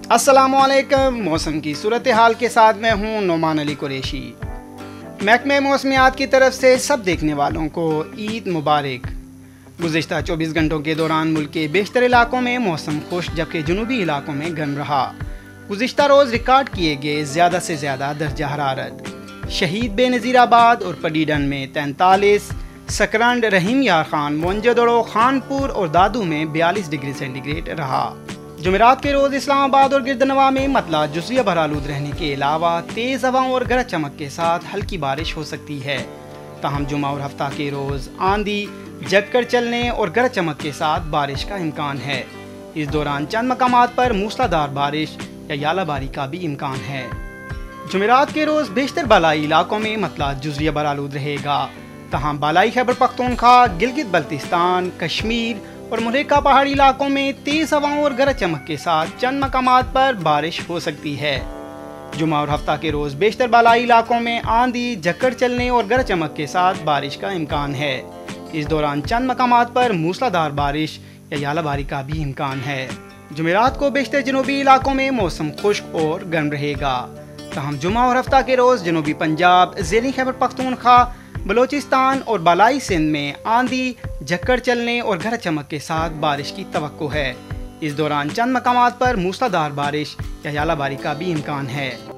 अस्सलामुअलैकुम। मौसम की सूरत हाल के साथ मैं हूँ नोमान अली कुरैशी। महकमे मौसमियात की तरफ से सब देखने वालों को ईद मुबारक। गुज़िश्ता 24 घंटों के दौरान मुल्क के बेशतर इलाकों में मौसम खुश्क जबकि जुनूबी इलाकों में गर्म रहा। गुज़िश्ता रोज़ रिकॉर्ड किए गए ज़्यादा से ज़्यादा दर्जा हरारत शहीद बेनज़ीराबाद और पडीडन में 43, सकरंड, रहीम यार खान, मोंजोदड़ो, खानपुर और दादू में 42 डिग्री सेंटीग्रेड रहा। जुमेरात के रोज़ इस्लामाबाद और गिरदनवा में मतला जुज़िया भरालूद रहने के अलावा तेज़ हवाओं और गरज चमक के साथ हल्की बारिश हो सकती है। ताहम जुमा और हफ्ता के रोज़ आंधी, जगकर चलने और गरज चमक के साथ बारिश का इम्कान है। इस दौरान चंद मकामात पर मूसलाधार बारिश या यालाबारी का भी इम्कान है। जुमेरात के रोज़ बेशतर बालाई इलाकों में मतला जुज़िया भरालूद रहेगा। तहम बालाई खैबर पख्तूनख्वा, गिलगित बल्तिस्तान, कश्मीर और मुलेका पहाड़ी इलाकों में तेज़ हवाओं और गरज चमक के साथ चंद मकामात पर बारिश हो सकती है। जुमा और हफ्ता के रोज़ बेशतर बालाई इलाकों में आंधी, झक्कड़ चलने और गरज चमक के साथ बारिश का इम्कान है। इस दौरान चंद मकामात पर मूसलाधार बारिश या यालाबारी का भी इम्कान है। जुमेरात को बेशतर जनूबी इलाकों में मौसम खुश्क और गर्म रहेगा। तहम जुमा और हफ्ता के रोज़ जनूबी पंजाब, ज़ेली खैबर पख्तूनख्वा, बलोचिस्तान और बालाई सिंध में आंधी, झक्कड़ चलने और गरज चमक के साथ बारिश की तवक्को है। इस दौरान चंद मकामात पर मूसलाधार बारिश या यालाबारी का भी इम्कान है।